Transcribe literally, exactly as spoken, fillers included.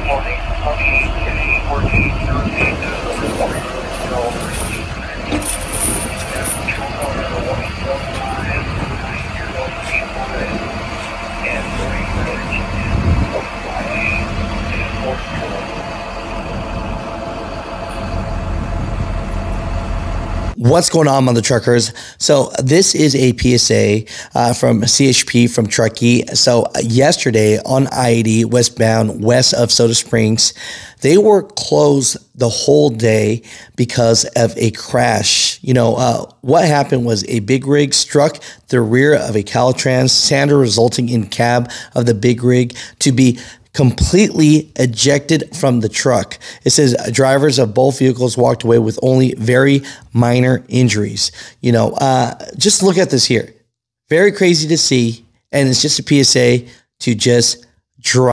What's going on, Mutha Truckers? So this is a P S A uh, from C H P from Truckee. So uh, yesterday on I eighty westbound west of Soda Springs, they were closed the whole day because of a crash. You know, uh, what happened was a big rig struck the rear of a Caltrans Sander, resulting in cab of the big rig to be completely ejected from the truck. It says drivers of both vehicles walked away with only very minor injuries. You know, uh, just look at this here. Very crazy to see. And it's just a P S A to just drive.